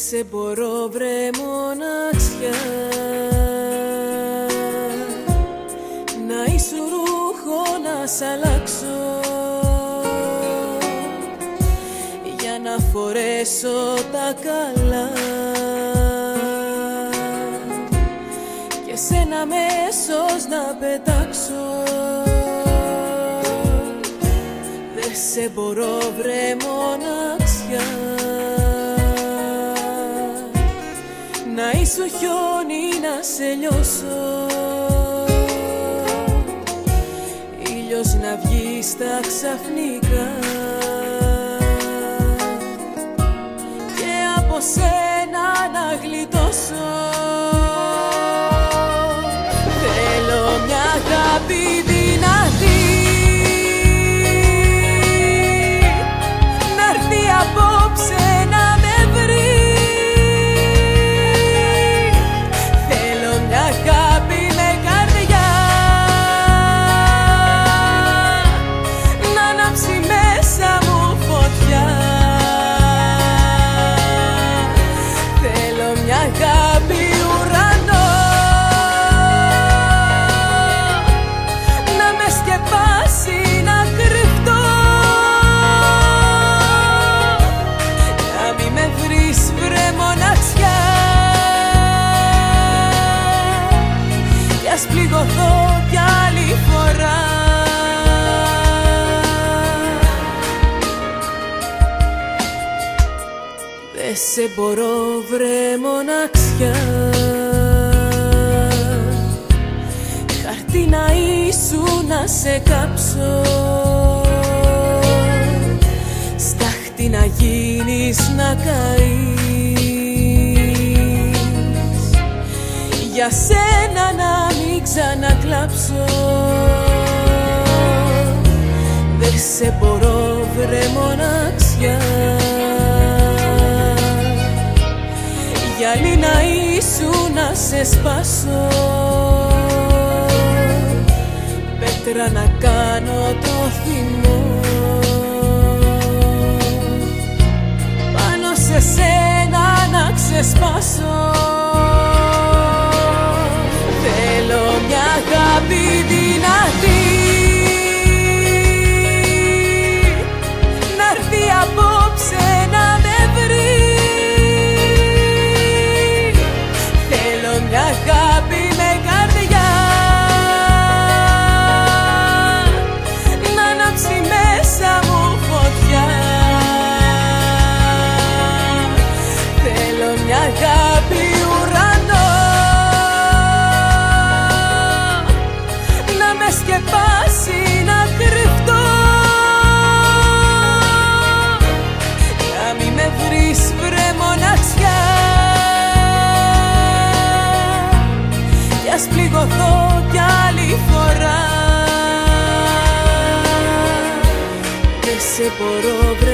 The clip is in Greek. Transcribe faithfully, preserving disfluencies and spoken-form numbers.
σε μπορώ βρε μοναξιά, να ήσου ρούχο να σ' αλλάξω, για να φορέσω τα καλά και σ' ένα μέσος να πετάξω. Δε σε μπορώ βρε μοναξιά, να ήσου χιόνι να σε λιώσω, ήλιος να βγει στα ξαφνικά και από σένα να γλιτώσω. Θέλω μια αγάπη δυνατή, να'ρθεί απόψε να με βρει. Θέλω μια αγάπη με καρδιά, να ανάψει μέσα μου φωτιά. Θέλω μια αγάπη ουρανό, να με σκεπάσει να κρυφτώ, να μη με βρεις βρε μοναξιά, κι ας πληγωθώ κι άλλη φορά. Δε σε μπορώ βρε μοναξιά, χαρτί να ήσου να σε κάψω, στάχτη να γίνεις να καείς, για σένα να μην ξανακλάψω. Δε σε μπορώ βρε μοναξιά, γυαλί να ήσου να σε σπάσω, πέτρα να κάνω το θυμό, πάνω σε σένα να ξεσπάσω. Θέλω μια αγάπη δυνατή, να'ρθεί απόψε να με βρει. Θέλω μια αγάπη με καρδιά, να ανάψει μέσα μου φωτιά. Θέλω μια αγάπη ουρανό, να με σκεπάσει να κρυφτώ, να μη με βρεις βρε μοναξιά, κι ας πληγωθώ κι άλλη φορά. Δε σε μπορώ βρε